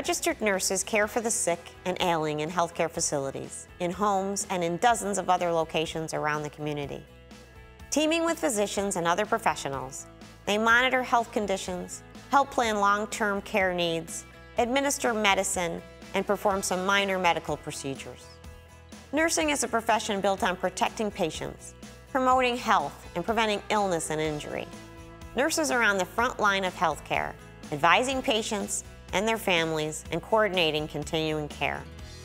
Registered nurses care for the sick and ailing in healthcare facilities, in homes, and in dozens of other locations around the community. Teaming with physicians and other professionals, they monitor health conditions, help plan long-term care needs, administer medicine, and perform some minor medical procedures. Nursing is a profession built on protecting patients, promoting health, and preventing illness and injury. Nurses are on the front line of healthcare, advising patients and their families and coordinating continuing care.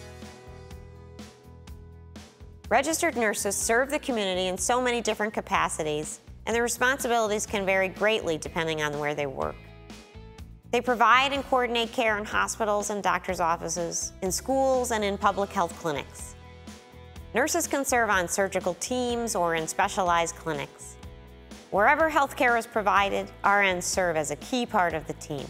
Registered nurses serve the community in so many different capacities, and their responsibilities can vary greatly depending on where they work. They provide and coordinate care in hospitals and doctors' offices, in schools, and in public health clinics. Nurses can serve on surgical teams or in specialized clinics. Wherever healthcare is provided, RNs serve as a key part of the team.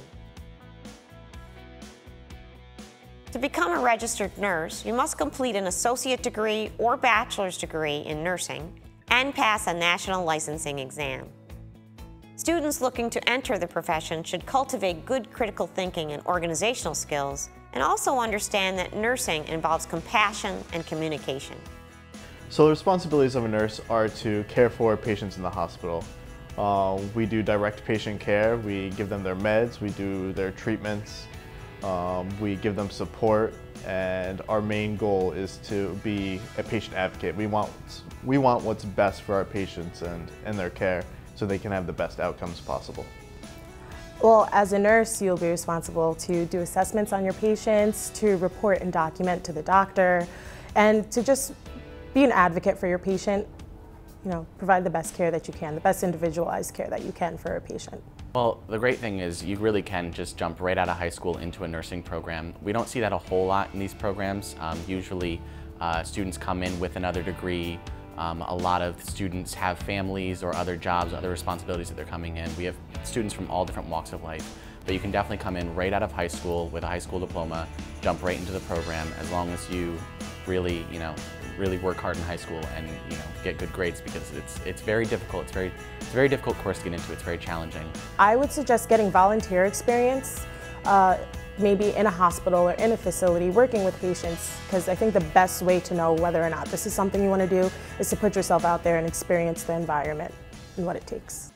To become a registered nurse, you must complete an associate degree or bachelor's degree in nursing and pass a national licensing exam. Students looking to enter the profession should cultivate good critical thinking and organizational skills, and also understand that nursing involves compassion and communication. So the responsibilities of a nurse are to care for patients in the hospital. We do direct patient care, we give them their meds, we do their treatments, we give them support, and our main goal is to be a patient advocate. We want what's best for our patients and their care so they can have the best outcomes possible. Well, as a nurse, you'll be responsible to do assessments on your patients, to report and document to the doctor, and to just be an advocate for your patient. You know, provide the best care that you can, the best individualized care that you can for a patient. Well, the great thing is you really can just jump right out of high school into a nursing program. We don't see that a whole lot in these programs. Usually students come in with another degree. A lot of students have families or other jobs, other responsibilities that they're coming in. We have students from all different walks of life, but you can definitely come in right out of high school with a high school diploma, jump right into the program as long as you really, really work hard in high school and get good grades, because it's very difficult. It's a very difficult course to get into. It's very challenging. I would suggest getting volunteer experience, maybe in a hospital or in a facility working with patients, because I think the best way to know whether or not this is something you want to do is to put yourself out there and experience the environment and what it takes.